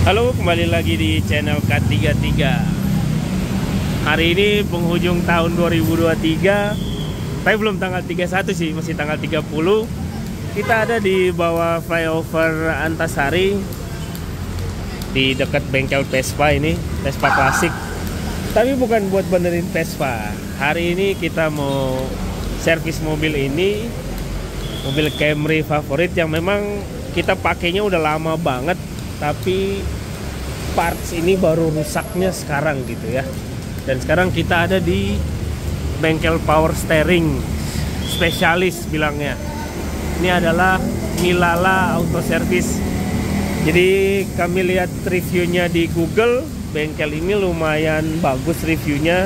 Halo, kembali lagi di channel K33. Hari ini penghujung tahun 2023, tapi belum tanggal 31 sih, masih tanggal 30. Kita ada di bawah flyover Antasari, di dekat bengkel Vespa ini, Vespa klasik. Tapi bukan buat benerin Vespa. Hari ini kita mau servis mobil ini, mobil Camry favorit yang memang kita pakainya udah lama banget, tapi parts ini baru rusaknya sekarang gitu ya. Dan sekarang kita ada di bengkel power steering spesialis bilangnya. Ini adalah Milala Auto Service. Jadi kami lihat reviewnya di Google, bengkel ini lumayan bagus reviewnya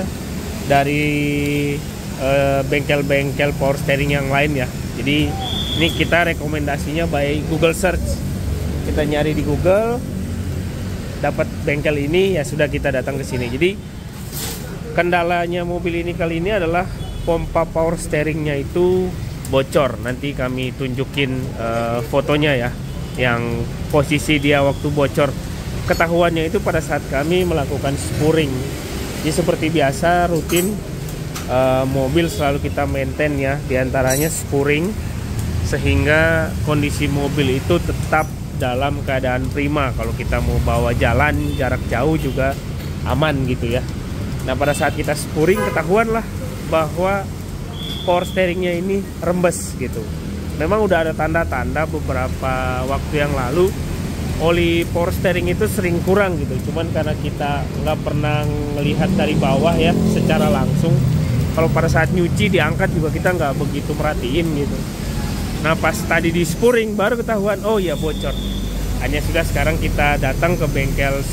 dari bengkel-bengkel power steering yang lain ya. Jadi ini kita rekomendasinya by Google Search. Kita nyari di Google, dapat bengkel ini, ya sudah kita datang ke sini. Jadi kendalanya mobil ini kali ini adalah pompa power steeringnya itu bocor. Nanti kami tunjukin fotonya ya, yang posisi dia waktu bocor. Ketahuannya itu pada saat kami melakukan spuring. Jadi seperti biasa rutin mobil selalu kita maintain ya, diantaranya spuring, sehingga kondisi mobil itu tetap dalam keadaan prima. Kalau kita mau bawa jalan jarak jauh juga aman gitu ya. Nah, pada saat kita spuring ketahuan lah bahwa power steeringnya ini rembes gitu. Memang udah ada tanda-tanda beberapa waktu yang lalu oli power steering itu sering kurang gitu. Cuman karena kita nggak pernah melihat dari bawah ya secara langsung. Kalau pada saat nyuci diangkat juga kita nggak begitu merhatiin gitu. Nah, pas tadi di spuring baru ketahuan, oh ya bocor. Hanya sudah sekarang kita datang ke bengkel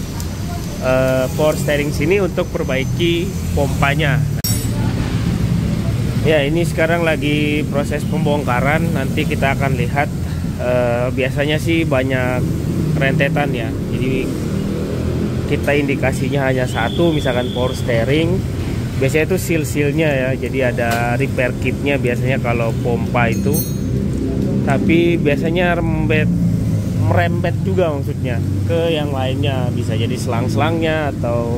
power steering sini untuk perbaiki pompanya. Ya, ini sekarang lagi proses pembongkaran. Nanti kita akan lihat. Biasanya sih banyak rentetan ya. Jadi kita indikasinya hanya satu, misalkan power steering. Biasanya itu seal-sealnya ya. Jadi ada repair kitnya biasanya kalau pompa itu. Tapi biasanya merembet juga maksudnya ke yang lainnya, bisa jadi selang-selangnya atau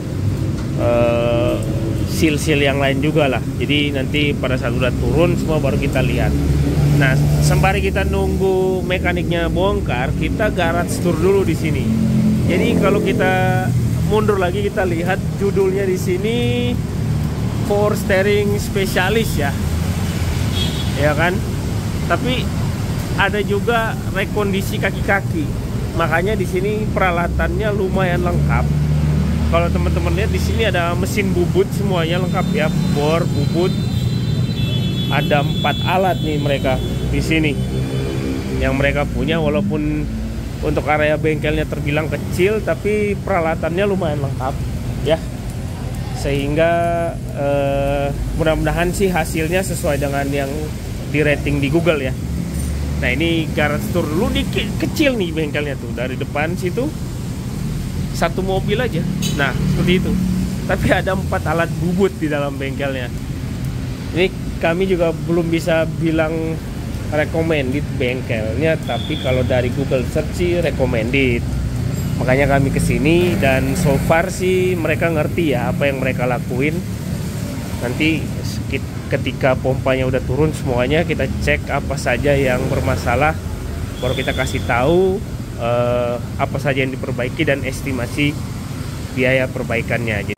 seal-seal yang lain juga lah. Jadi nanti pada saat udah turun semua baru kita lihat. Nah, sembari kita nunggu mekaniknya bongkar, kita garage tour dulu di sini. Jadi kalau kita mundur lagi, kita lihat judulnya di sini power steering spesialis ya, ya kan? Tapi ada juga rekondisi kaki-kaki. Makanya di sini peralatannya lumayan lengkap. Kalau teman-teman lihat di sini ada mesin bubut, semuanya lengkap ya, bor, bubut. Ada 4 alat nih mereka di sini yang mereka punya. Walaupun untuk area bengkelnya terbilang kecil, tapi peralatannya lumayan lengkap ya. Sehingga mudah-mudahan sih hasilnya sesuai dengan yang di rating di Google ya. Nah, ini garage tour dulu, kecil nih bengkelnya tuh. Dari depan situ satu mobil aja. Nah, seperti itu. Tapi ada 4 alat bubut di dalam bengkelnya. Ini kami juga belum bisa bilang recommended bengkelnya, tapi kalau dari Google Search sih recommended. Makanya kami kesini, dan so far sih mereka ngerti ya apa yang mereka lakuin. Nanti ketika pompanya udah turun semuanya, kita cek apa saja yang bermasalah, baru kita kasih tahu apa saja yang diperbaiki dan estimasi biaya perbaikannya.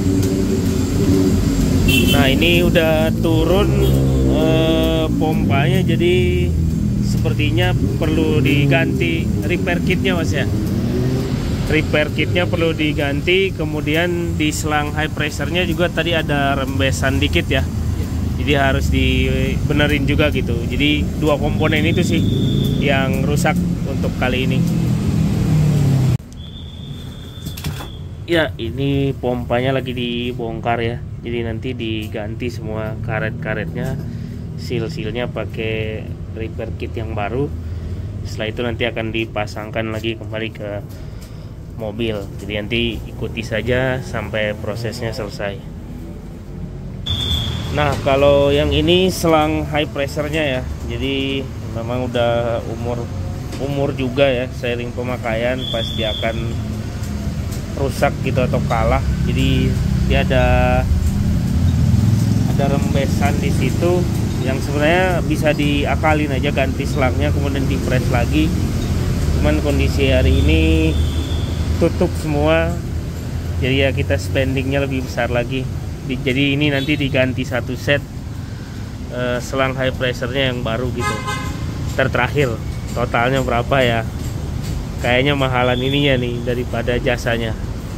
Nah, ini udah turun pompanya, jadi sepertinya perlu diganti repair kitnya mas ya. Repair kitnya perlu diganti. Kemudian di selang high pressure-nya juga tadi ada rembesan dikit ya. Jadi harus dibenerin juga gitu. Jadi 2 komponen itu sih yang rusak untuk kali ini. Ya, ini pompanya lagi dibongkar ya. Jadi nanti diganti semua karet-karetnya, seal-sealnya pakai repair kit yang baru. Setelah itu nanti akan dipasangkan lagi kembali ke mobil. Jadi nanti ikuti saja sampai prosesnya selesai. Nah, kalau yang ini selang high pressure-nya ya. Jadi memang udah umur umur juga ya, seiring pemakaian pasti akan rusak gitu atau kalah. Jadi dia ada rembesan di situ yang sebenarnya bisa diakalin aja, ganti selangnya kemudian dipres lagi. Cuman kondisi hari ini tutup semua, jadi ya kita spendingnya lebih besar lagi. Jadi ini nanti diganti satu set selang high pressure-nya yang baru gitu. Terakhir totalnya berapa ya? Kayaknya mahalan ininya nih daripada jasanya.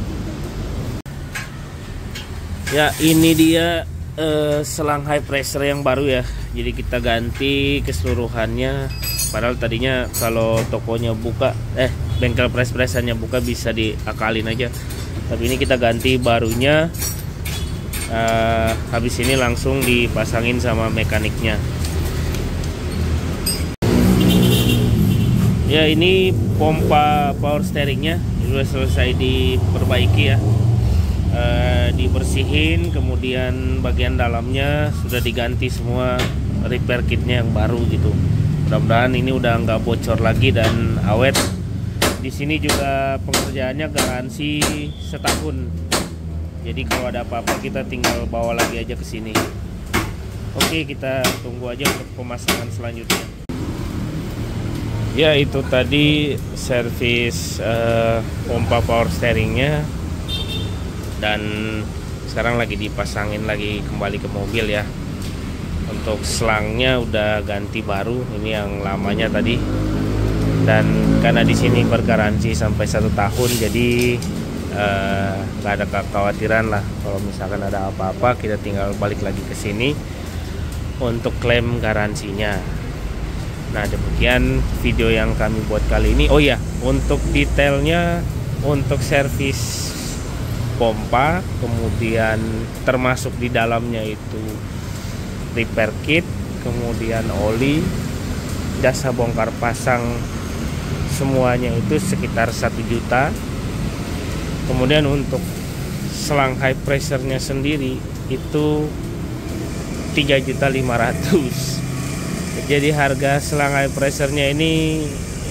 Ya ini dia selang high pressure yang baru ya. Jadi kita ganti keseluruhannya. Padahal tadinya kalau tokonya buka, bengkel press-pressannya buka bisa diakalin aja. Tapi ini kita ganti barunya. Habis ini langsung dipasangin sama mekaniknya. Ya ini pompa power steeringnya sudah selesai diperbaiki ya. Dibersihin, kemudian bagian dalamnya sudah diganti semua, repair kitnya yang baru gitu. Mudah-mudahan ini udah nggak bocor lagi dan awet. Di sini juga pengerjaannya garansi setahun. Jadi kalau ada apa-apa kita tinggal bawa lagi aja ke sini. Oke, kita tunggu aja untuk pemasangan selanjutnya. Ya itu tadi servis pompa power steeringnya. Dan sekarang lagi dipasangin lagi kembali ke mobil ya. Untuk selangnya udah ganti baru, ini yang lamanya tadi. Dan karena di sini bergaransi sampai 1 tahun, jadi nggak ada kekhawatiran lah. Kalau misalkan ada apa-apa, kita tinggal balik lagi ke sini untuk klaim garansinya. Nah demikian video yang kami buat kali ini. Oh ya, untuk detailnya, untuk servis pompa, kemudian termasuk di dalamnya itu repair kit, kemudian oli, jasa bongkar pasang, semuanya itu sekitar 1 juta. Kemudian untuk selang high pressure-nya sendiri itu 3.500.000. Jadi harga selang high pressure-nya ini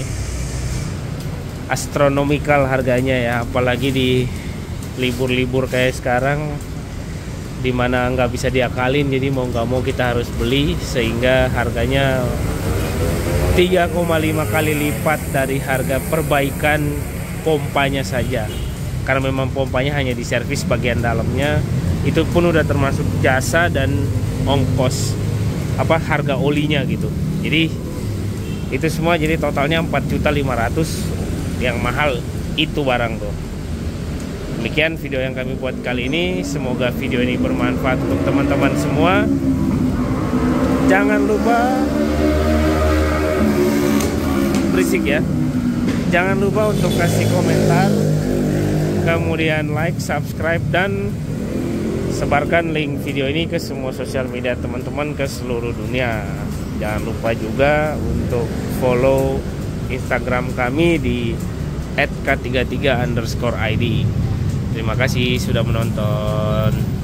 astronomikal harganya ya, apalagi di libur-libur kayak sekarang dimana nggak bisa diakalin. Jadi mau nggak mau kita harus beli, sehingga harganya 3,5 kali lipat dari harga perbaikan pompanya saja. Karena memang pompanya hanya diservis bagian dalamnya, itu pun udah termasuk jasa dan ongkos harga olinya gitu. Jadi itu semua jadi totalnya 4.500.000. Yang mahal itu barang tuh. Demikian video yang kami buat kali ini. Semoga video ini bermanfaat untuk teman-teman semua. Jangan lupa berisik ya. Jangan lupa untuk kasih komentar, kemudian like, subscribe, dan sebarkan link video ini ke semua sosial media teman-teman ke seluruh dunia. Jangan lupa juga untuk follow Instagram kami di @k33_id. Terima kasih sudah menonton.